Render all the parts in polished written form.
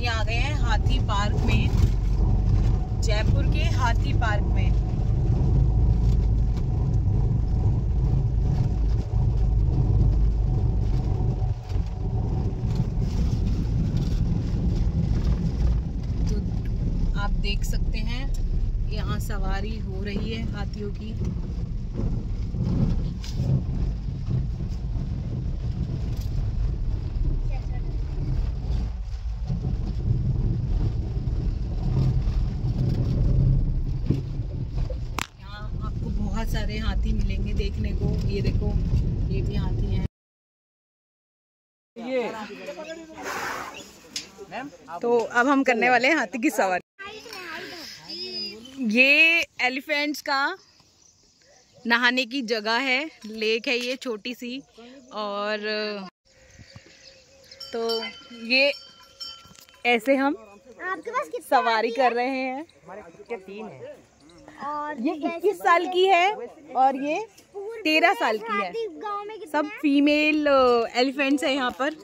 ये आ गए हैं हाथी पार्क में, जयपुर के हाथी पार्क में। तो आप देख सकते हैं यहाँ सवारी हो रही है हाथियों की। बहुत सारे हाथी मिलेंगे देखने को। ये देखो, ये भी हाथी हैं। ये तो अब हम करने वाले हैं हाथी की सवारी। ये एलिफेंट्स का नहाने की जगह है, लेक है ये छोटी सी। और तो ये ऐसे हम सवारी कर रहे हैं। हमारे 3 हैं और ये 21 साल की है और ये 13 साल की है। सब फीमेल एलिफेंट्स है यहाँ पर।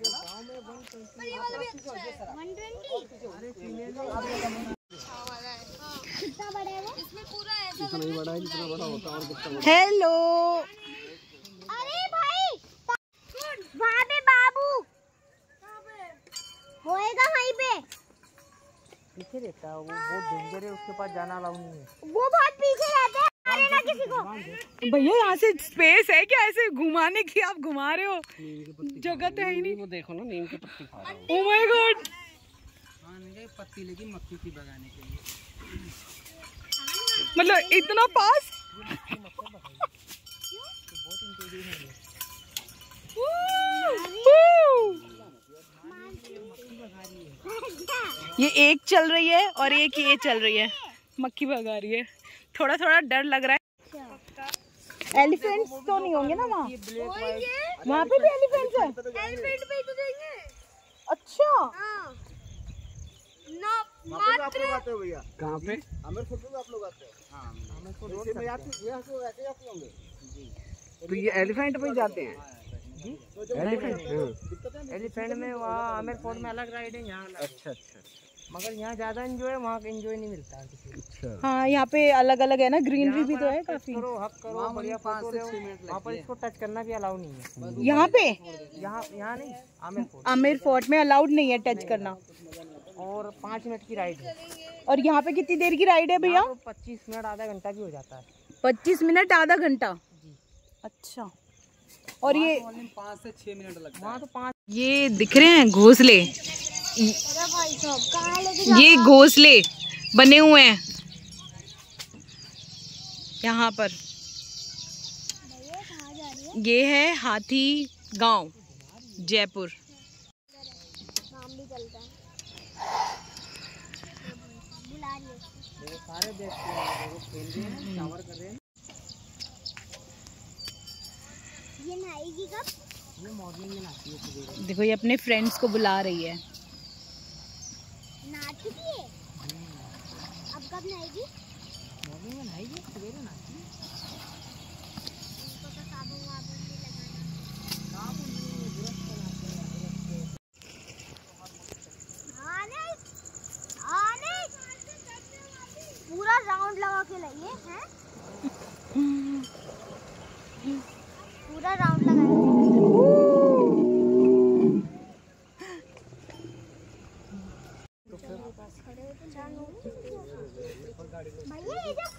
हेलो, अरे भाई वहाँ पे बाबू होएगा, वहीं पे पीछे रहता है वो, बहुत डेंजर है, उसके पास जाना अलाउ नहीं है। वो बहुत पीछे रहता है, मारेगा किसी को। भैया यहाँ से स्पेस है क्या ऐसे घुमाने की? आप घुमा रहे हो, जगह तो है ही नहीं। वो देखो ना, नीम की पत्ती खा रहा है। ओह माय गॉड, पत्ती लेगी मक्खी की भगाने के लिए। मतलब इतना पास। ये एक चल रही है और एक ये चल रही है, मक्खी भगा रही है। थोड़ा थोड़ा डर लग रहा है। एलिफेंट्स तो नहीं होंगे ना वहाँ? वहाँ पे भी एलिफेंट्स है? एलिफेंट पे तो देंगे। अच्छा, आप लोग आते हो भैया? कहाँ पे? आमिरपुर में आप लोग आते हो? हाँ, आमिरपुर रोड में ऐसे आते होंगे जी। तो ये एलिफेंट पे जाते हैं जी? एलिफेंट में वहाँ आमिरपुर में अलग राइड है, यहाँ। अच्छा अच्छा, मगर यहाँ ज्यादा एंजॉय है, वहाँ का एंजॉय नहीं मिलता है किसी को। अच्छा हाँ, यहाँ पे अलग अलग है ना, ग्रीनरी भी तो है काफी। करो, हक करो, बढ़िया फोटो लो। वहाँ पर इसको टच करना भी अलाउ नहीं है। यहाँ पे यहाँ नहीं, आमिर फोर्ट में अलाउड नहीं है टच करना। और 5 मिनट की राइड है। और यहाँ पे कितनी देर की राइड है भैया? 25 मिनट आधा घंटा भी हो जाता है। 25 मिनट आधा घंटा? अच्छा। और ये 5 से 6 मिनट लगता है। वहाँ तो 5। ये दिख रहे हैं घोंसले, ये घोंसले बने हुए हैं यहाँ पर। ये है हाथी गांव, जयपुर। नाम भी चलता है। सारे देखते हैं, वो खेल रहे हैं, शावर कर रहे हैं। ये नहाएगी कब? ये मॉर्निंग में नहाती है सवेरे। देखो, ये अपने फ्रेंड्स को बुला रही है। नहा चुकी है? अब कब नहाएगी? मॉर्निंग में नहाएगी, सवेरे नहाती है। इनको तो साबुन वाबुन नहीं लगाना। साबुन नहीं, ब्रश लगाते हैं। पूरा राउंड लगा के लाइए हैं? पूरा राउंड लगाए। भैया ये जो